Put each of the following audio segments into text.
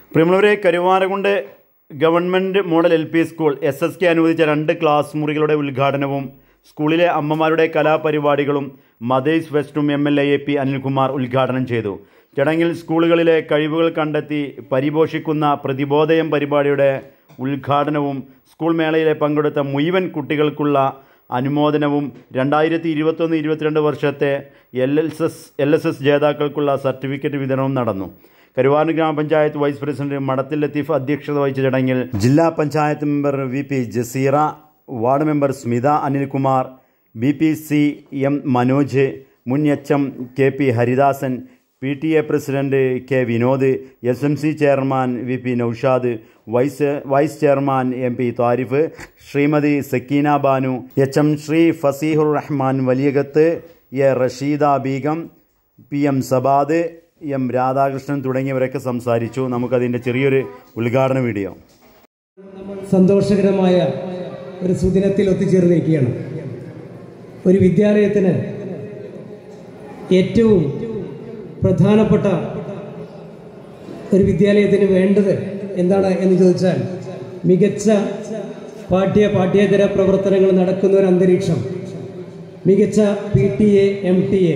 പ്രിയമുള്ളവരെ, Karuvarakundu government model LP school SSK അനുവദിച്ച 2 class മുറികളുടെ ഉദ്ഘാടനവും സ്കൂളിലെ അമ്മമാരുടെ കലാപരിപാടികളും മദേഴ്സ് ഫെസ്റ്റും MLA AP അനിൽകുമാർ ഉദ്ഘാടനം ചെയ്തു. ചടങ്ങിൽ സ്കൂളുകളിലെ കഴിവുകൾ കണ്ടെത്തി പരിപോഷിക്കുന്ന പ്രതിബോധയം പരിപാടിയുടെ ഉദ്ഘാടനവും സ്കൂൾ മേളയിലെ പങ്കെടുത്ത മുഴുവൻ കുട്ടികൾക്കുള്ള അനുമോദനവും 2021-22 വർഷത്തെ LSS ജേതാക്കൾക്കുള്ള സർട്ടിഫിക്കറ്റ് വിതരണവും നടന്നു. കരുവാരകുണ്ട് ഗ്രാമപഞ്ചായത്ത് വൈസ് പ്രസിഡന്റ് മടത്തിൽ ലത്തീഫ് അധ്യക്ഷത വഹിച്ച ചടങ്ങിൽ ജില്ലാ panchayat member VP Jaseera, ward member Smitha Anilkumar, BPC M Manoj, മുൻ HM KP Haridasan, PTA president K Vinod, SMC chairman VP Noushad, vice chairman MP Tharif, Shrimati Sakeena Banu, HM Shri Faseehur Rahman Valiyakath, A Rasheeda Begum, PM Sabad, M Radhakrishnan തുടങ്ങിയവരൊക്കെ സംസാരിച്ചു. നമുക്കതിൻ്റെ ചെറിയൊരു ഉദ്ഘാടന വീഡിയോ. സന്തോഷകരമായ ഒരു സുദിനത്തിൽ ഒത്തുചേർന്നിരിക്കുകയാണ്. ഒരു വിദ്യാലയത്തിന് ഏറ്റവും പ്രധാനപ്പെട്ട ഒരു വിദ്യാലയത്തിന് വേണ്ടത് എന്താണ് എന്ന് ചോദിച്ചാൽ മികച്ച പാഠ്യേതര പ്രവർത്തനങ്ങൾ നടക്കുന്ന ഒരു അന്തരീക്ഷം, മികച്ച PTA MTA,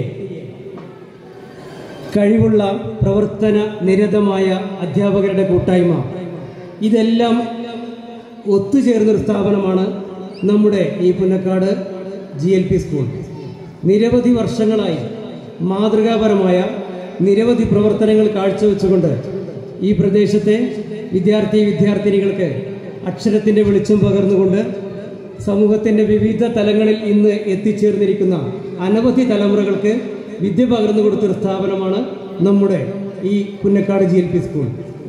കഴിവുള്ള പ്രവർത്തന നിരതമായ അധ്യാപകരുടെ കൂട്ടായ്മ, ഇതെല്ലാം ഒത്തുചേർന്നൊരു സ്ഥാപനമാണ് നമ്മുടെ ഈ പുന്നക്കാട് GLP സ്കൂൾ. നിരവധി വർഷങ്ങളായി മാതൃകാപരമായ നിരവധി പ്രവർത്തനങ്ങൾ കാഴ്ചവെച്ചുകൊണ്ട് ഈ പ്രദേശത്തെ വിദ്യാർത്ഥിനികൾക്ക് അക്ഷരത്തിൻ്റെ വെളിച്ചം പകർന്നുകൊണ്ട് സമൂഹത്തിൻ്റെ വിവിധ തലങ്ങളിൽ ഇന്ന് എത്തിച്ചേർന്നിരിക്കുന്ന അനവധി തലമുറകൾക്ക് വിദ്യ പകർന്നു കൊടുത്തൊരു സ്ഥാപനമാണ് നമ്മുടെ ഈ പുന്നക്കാട് GLP സ്കൂൾ.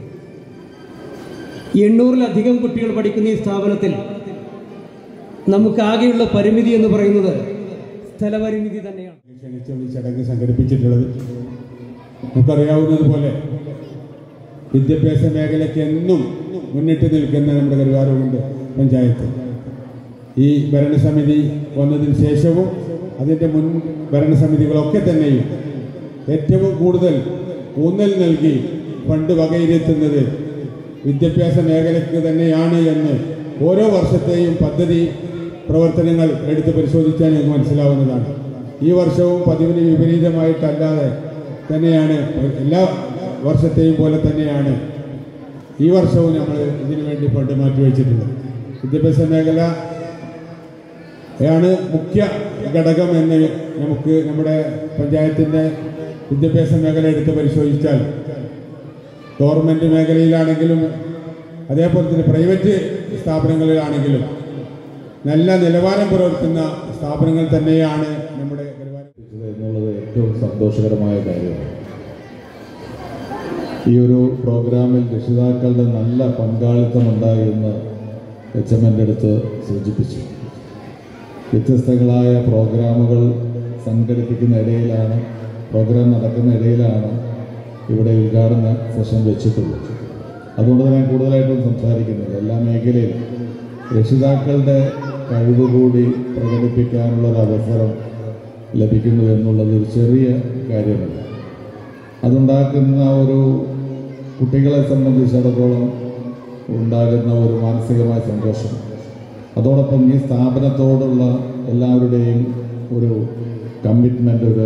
800-ലധികം കുട്ടികൾ പഠിക്കുന്ന ഈ സ്ഥാപനത്തിൽ നമുക്കാകെയുള്ള പരിമിതി എന്ന് പറയുന്നത് സ്ഥലപരിമിതി തന്നെയാണ്. ക്ഷണിച്ചുള്ള ചടങ്ങ് സംഘടിപ്പിച്ചിട്ടുള്ളത് നമുക്കറിയാവുന്നതുപോലെ വിദ്യാഭ്യാസ മേഖലയ്ക്ക് എന്നും മുന്നിട്ട് നിൽക്കുന്ന നമ്മുടെ കരുവാരകുണ്ട് പഞ്ചായത്ത് ഈ ഭരണസമിതി വന്നതിന് ശേഷവും അതിൻ്റെ മുൻ ഭരണസമിതികളൊക്കെ തന്നെയും ഏറ്റവും കൂടുതൽ ഊന്നൽ നൽകി ഫണ്ട് വകയിരുത്തുന്നത് വിദ്യാഭ്യാസ മേഖലയ്ക്ക് തന്നെയാണ് എന്ന് ഓരോ വർഷത്തെയും പദ്ധതി പ്രവർത്തനങ്ങൾ എടുത്ത് പരിശോധിച്ചാൽ നമുക്ക് മനസ്സിലാവുന്നതാണ്. ഈ വർഷവും പതിവിന് വിപരീതമായിട്ടല്ലാതെ തന്നെയാണ്, എല്ലാ വർഷത്തെയും പോലെ തന്നെയാണ് ഈ വർഷവും നമ്മൾ ഇതിനു വേണ്ടി ഫണ്ട് മാറ്റിവെച്ചിട്ടുള്ളത്. വിദ്യാഭ്യാസ മേഖലയാണ് മുഖ്യ ഘടകം എന്ന് നമുക്ക് നമ്മുടെ പഞ്ചായത്തിൻ്റെ വിദ്യാഭ്യാസ മേഖല എടുത്ത് പരിശോധിച്ചാൽ ഗവൺമെൻറ് മേഖലയിലാണെങ്കിലും അതേപോലെ തന്നെ പ്രൈവറ്റ് സ്ഥാപനങ്ങളിലാണെങ്കിലും നല്ല നിലവാരം പുലർത്തുന്ന സ്ഥാപനങ്ങൾ തന്നെയാണ് നമ്മുടെ എന്നുള്ളത് ഏറ്റവും സന്തോഷകരമായ കാര്യമാണ്. ഈ ഒരു പ്രോഗ്രാമിൽ രക്ഷിതാക്കളുടെ നല്ല പങ്കാളിത്തം ഉണ്ടായെന്ന് HM അടുത്ത് സൂചിപ്പിച്ചു. വ്യത്യസ്തങ്ങളായ പ്രോഗ്രാമുകൾ സംഘടിപ്പിക്കുന്ന ഇടയിലാണ്, പ്രോഗ്രാം നടക്കുന്ന ഇടയിലാണ് ഇവിടെ ഉദ്ഘാടന സെഷൻ വെച്ചിട്ടുള്ളത്. അതുകൊണ്ട് ഞാൻ കൂടുതലായിട്ടും സംസാരിക്കുന്നില്ല. എല്ലാ മേഖലയിലും രക്ഷിതാക്കളുടെ കഴിവ് കൂടി പ്രകടിപ്പിക്കാനുള്ളൊരവസരം ലഭിക്കുന്നു എന്നുള്ളത് ഒരു ചെറിയ കാര്യമല്ല. അതുണ്ടാക്കുന്ന ഒരു കുട്ടികളെ സംബന്ധിച്ചിടത്തോളം ഉണ്ടാകുന്ന ഒരു മാനസികമായ സന്തോഷം, അതോടൊപ്പം ഈ സ്ഥാപനത്തോടുള്ള എല്ലാവരുടെയും ഒരു കമ്മിറ്റ്മെൻ്റ്, ഒരു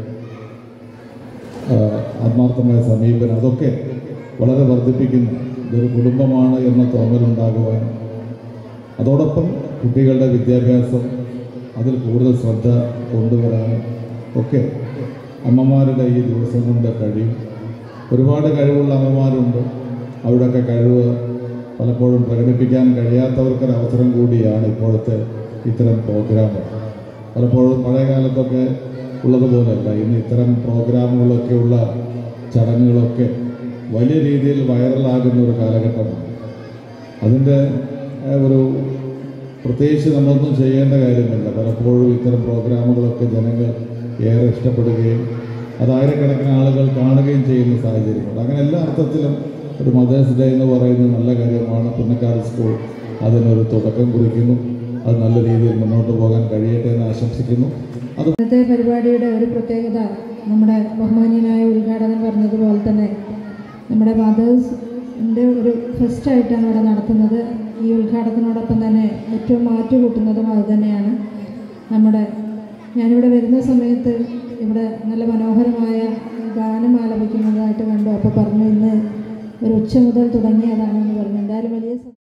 ആത്മാർത്ഥമായ സമീപനം, അതൊക്കെ വളരെ വർദ്ധിപ്പിക്കുന്നു. ഇതൊരു കുടുംബമാണ് എന്ന തോന്നലുണ്ടാകുവാൻ, അതോടൊപ്പം കുട്ടികളുടെ വിദ്യാഭ്യാസം അതിൽ കൂടുതൽ ശ്രദ്ധ കൊണ്ടുവരാനും ഒക്കെ അമ്മമാരുടെ ഈ ദിവസം കൊണ്ട് കഴിയും. ഒരുപാട് കഴിവുള്ള അമ്മമാരുണ്ട്. അവരുടെയൊക്കെ കഴിവ് പലപ്പോഴും പ്രകടിപ്പിക്കാൻ കഴിയാത്തവർക്കൊരവസരം കൂടിയാണ് ഇപ്പോഴത്തെ ഇത്തരം പ്രോഗ്രാമുകൾ. പലപ്പോഴും പഴയ കാലത്തൊക്കെ ഉള്ളതുപോലെയല്ല, ഇന്ന് ഇത്തരം പ്രോഗ്രാമുകളൊക്കെയുള്ള ചടങ്ങുകളൊക്കെ വലിയ രീതിയിൽ വൈറലാകുന്ന ഒരു കാലഘട്ടമാണ്. അതിൻ്റെ ഒരു പ്രത്യേകിച്ച് നമ്മളൊന്നും ചെയ്യേണ്ട കാര്യമില്ല. പലപ്പോഴും ഇത്തരം പ്രോഗ്രാമുകളൊക്കെ ജനങ്ങൾ ഏറെ ഇഷ്ടപ്പെടുകയും അത് ആയിരക്കണക്കിന് ആളുകൾ കാണുകയും ചെയ്യുന്ന സാഹചര്യമുണ്ട്. അങ്ങനെ എല്ലാ അർത്ഥത്തിലും ഒരു മദേഴ്സ് ഡേ എന്ന് പറയുന്നത് നല്ല കാര്യമാണ്. പുന്നക്കാട് സ്കൂൾ അതിനൊരു തുടക്കം കുറിക്കുന്നു. അത് നല്ല രീതിയിൽ മുന്നോട്ട് പോകാൻ കഴിയട്ടെ എന്ന് ആശംസിക്കുന്നു. ഇന്നത്തെ പരിപാടിയുടെ ഒരു പ്രത്യേകത, നമ്മുടെ ബഹുമാന്യനായ ഉദ്ഘാടകൻ പറഞ്ഞതുപോലെ തന്നെ നമ്മുടെ മദേഴ്സ് ഒരു ഫെസ്റ്റായിട്ടാണ് ഇവിടെ നടത്തുന്നത്. ഈ ഉദ്ഘാടനത്തിനോടൊപ്പം തന്നെ ഏറ്റവും മാറ്റുകൂട്ടുന്നതും അതുതന്നെയാണ്. ഞാനിവിടെ വരുന്ന സമയത്ത് ഇവിടെ നല്ല മനോഹരമായ ഗാനം ആലപിക്കുന്നതായിട്ട് കണ്ടു. അപ്പോൾ പറഞ്ഞു ഇന്ന് ഒരു ഉച്ച മുതൽ തുടങ്ങിയതാണെന്ന് പറഞ്ഞു. എന്തായാലും വലിയ